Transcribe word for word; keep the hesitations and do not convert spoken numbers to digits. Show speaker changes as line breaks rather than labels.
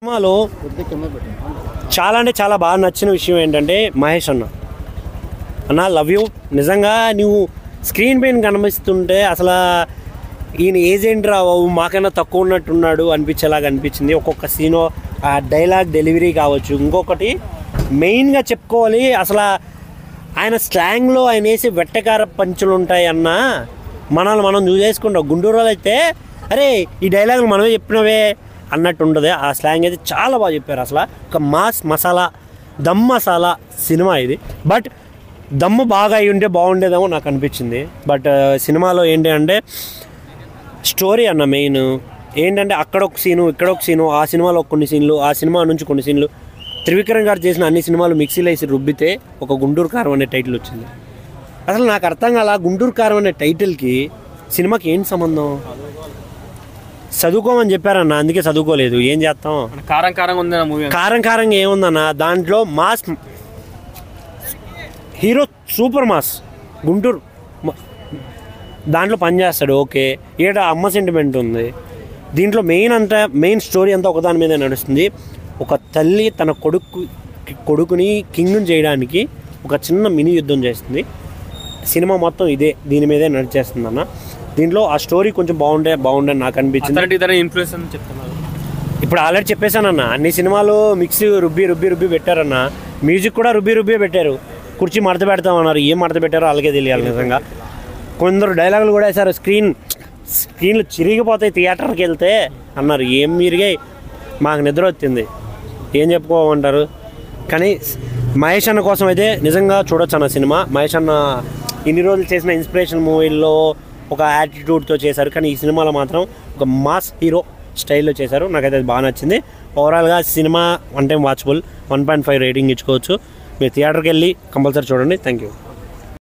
సినిమాలో చాలా అంటే చాలా బాగా నచ్చిన విషయం ఏంటంటే మహేష్ అన్న అన్న లవ్ యూ. నిజంగా నువ్వు స్క్రీన్ పైన కనిపిస్తుంటే అసలు ఈయన ఏజెంట్ రావు మాకైనా తక్కువ ఉన్నట్టున్నాడు అనిపించేలాగా అనిపించింది. ఒక్కొక్క సీను ఆ డైలాగ్ డెలివరీ కావచ్చు. ఇంకొకటి మెయిన్గా చెప్పుకోవాలి, అసలు ఆయన స్లాంగ్లో ఆయన వేసి వెట్టకార పంచులు ఉంటాయి అన్న. మనల్ని మనం చూసేసుకుంటాం. గుంటూరులో అయితే అరే ఈ డైలాగులు మనమే చెప్పినవే అన్నట్టు ఉండదు. ఆ స్లాంగ్ అయితే చాలా బాగా చెప్పారు. అసలు ఒక మాస్ మసాలా దమ్ మసాలా సినిమా ఇది. బట్ దమ్ము బాగా అయి ఉంటే బాగుండేదేమో నాకు అనిపించింది. బట్ సినిమాలో ఏంటి అంటే స్టోరీ అన్న మెయిన్ ఏంటంటే అక్కడ ఒక సీను ఇక్కడ ఒక సీను, ఆ సినిమాలో కొన్ని సీన్లు, ఆ సినిమా నుంచి కొన్ని సీన్లు, త్రివిక్రమ్ గారు చేసిన అన్ని సినిమాలు మిక్సీలో వేసి రుబ్బితే ఒక గుంటూరు కారం అనే టైటిల్ వచ్చింది. అసలు నాకు అర్థం కాల గుంటూరు కారం అనే టైటిల్కి సినిమాకి ఏంటి సంబంధం? చదువుకోమని చెప్పారన్న, అందుకే చదువుకోలేదు. ఏం చేస్తాం,
కారం కారంగా ఉంది మూవీ. కారం
కారంగా ఏముందన్న, దాంట్లో mass hero super mass Guntur దాంట్లో పనిచేస్తాడు. ఓకే, ఏడ అమ్మ సెంటిమెంట్ ఉంది దీంట్లో. మెయిన్ అంతా మెయిన్ స్టోరీ అంతా ఒకదాని మీద నడుస్తుంది. ఒక తల్లి తన కొడుకు కొడుకుని కింగ్ని చేయడానికి ఒక చిన్న మినీ యుద్ధం చేస్తుంది. సినిమా మొత్తం ఇదే దీని మీదే నడిచేస్తుంది అన్న. దీంట్లో ఆ స్టోరీ కొంచెం బాగుండే బాగుండే నాకు అనిపించింది.
ఇన్ఫ్లుయెన్స్ అని చెప్తున్నారు.
ఇప్పుడు ఆల్రెడీ చెప్పేశానన్న, అన్ని సినిమాలు మిక్స్ రుబ్బి రుబ్బి రుబ్బి పెట్టారన్న. మ్యూజిక్ కూడా రుబ్బి రుబ్బి పెట్టారు. కుర్చీ మడత పెడతామన్నారు, ఏం మడత పెట్టారో అలాగే తెలియాలి నిజంగా. కొందరు డైలాగులు కూడా వేశారు, స్క్రీన్ స్క్రీన్లు చిరిగిపోతాయి థియేటర్కి వెళ్తే అన్నారు. ఏం మిరిగాయి, మాకు నిద్ర వచ్చింది, ఏం చెప్పుకోమంటారు. కానీ మహేష్ అన్న కోసం అయితే నిజంగా చూడొచ్చు అన్న సినిమా. మహేష్ అన్న ఇన్ని రోజులు చేసిన ఇన్స్పిరేషన్ మూవీల్లో ఒక యాటిట్యూడ్తో చేశారు, కానీ ఈ సినిమాలో మాత్రం ఒక మాస్ హీరో స్టైల్లో చేశారు. నాకైతే అది బాగా నచ్చింది. ఓవరాల్గా సినిమా one time watchable, one point five rating ఇచ్చుకోవచ్చు. మీరు థియేటర్కి వెళ్ళి కంపల్సరీ చూడండి. Thank you.